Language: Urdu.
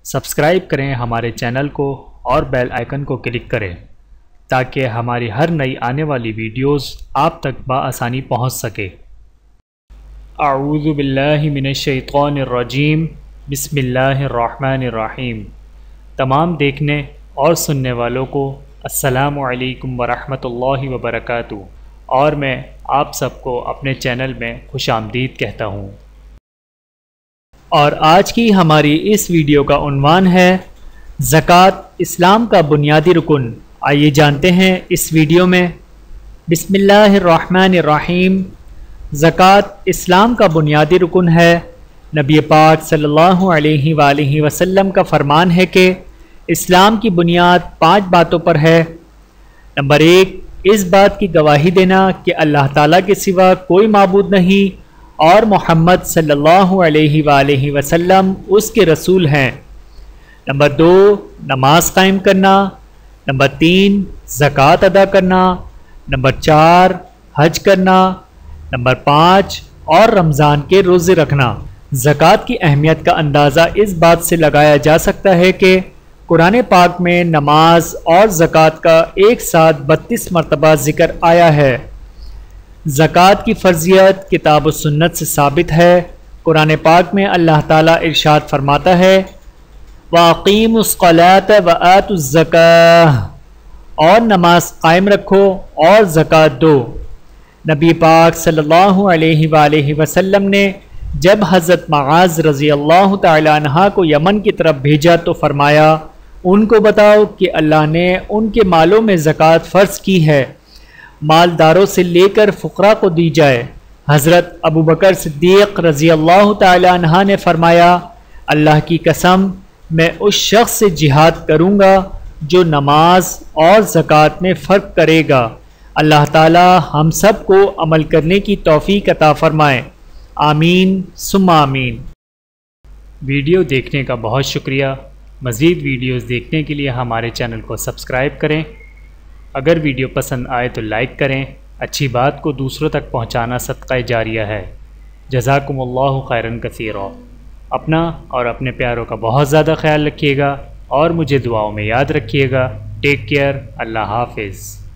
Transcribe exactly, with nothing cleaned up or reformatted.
سبسکرائب کریں ہمارے چینل کو اور بیل آئیکن کو کلک کریں تاکہ ہماری ہر نئی آنے والی ویڈیوز آپ تک بآسانی پہنچ سکے۔ اعوذ باللہ من الشیطان الرجیم، بسم اللہ الرحمن الرحیم۔ تمام دیکھنے اور سننے والوں کو السلام علیکم ورحمۃ اللہ وبرکاتہ، اور میں آپ سب کو اپنے چینل میں خوش آمدید کہتا ہوں۔ اور آج کی ہماری اس ویڈیو کا عنوان ہے زکوٰۃ اسلام کا بنیادی رکن۔ آئیے جانتے ہیں اس ویڈیو میں۔ بسم اللہ الرحمن الرحیم۔ زکوٰۃ اسلام کا بنیادی رکن ہے۔ نبی پاک صلی اللہ علیہ وآلہ وسلم کا فرمان ہے کہ اسلام کی بنیاد پانچ باتوں پر ہے۔ نمبر ایک، اس بات کی گواہی دینا کہ اللہ تعالیٰ کے سوا کوئی معبود نہیں اور محمد صلی اللہ علیہ وآلہ وسلم اس کے رسول ہیں۔ نمبر دو، نماز قائم کرنا۔ نمبر تین، زکوٰۃ ادا کرنا۔ نمبر چار، حج کرنا۔ نمبر پانچ، اور رمضان کے روزے رکھنا۔ زکوٰۃ کی اہمیت کا اندازہ اس بات سے لگایا جا سکتا ہے کہ قرآن پاک میں نماز اور زکوٰۃ کا ایک ساتھ بتیس مرتبہ ذکر آیا ہے۔ زکوٰۃ کی فرضیت کتاب و سنت سے ثابت ہے۔ قرآن پاک میں اللہ تعالیٰ ارشاد فرماتا ہے وَأَقِيمُوا الصَّلَاةَ وَآتُوا الزَّكَاةَ، اور نماز قائم رکھو اور زکوٰۃ دو۔ نبی پاک صلی اللہ علیہ وآلہ وسلم نے جب حضرت معاذ رضی اللہ تعالی عنہ کو یمن کی طرف بھیجا تو فرمایا ان کو بتاؤ کہ اللہ نے ان کے مالوں میں زکوٰۃ فرض کی ہے، مالداروں سے لے کر فقراء کو دی جائے۔ حضرت ابو بکر صدیق رضی اللہ تعالی عنہ نے فرمایا اللہ کی قسم میں اس شخص سے جہاد کروں گا جو نماز اور زکوٰۃ میں فرق کرے گا۔ اللہ تعالی ہم سب کو عمل کرنے کی توفیق عطا فرمائے، آمین ثم آمین۔ ویڈیو دیکھنے کا بہت شکریہ۔ مزید ویڈیوز دیکھنے کے لیے ہمارے چینل کو سبسکرائب کریں۔ اگر ویڈیو پسند آئے تو لائک کریں۔ اچھی بات کو دوسروں تک پہنچانا صدقہ جاریہ ہے۔ جزاکم اللہ خیرا کثیرا۔ اپنا اور اپنے پیاروں کا بہت زیادہ خیال رکھیے گا اور مجھے دعاؤں میں یاد رکھیے گا۔ Take care. اللہ حافظ۔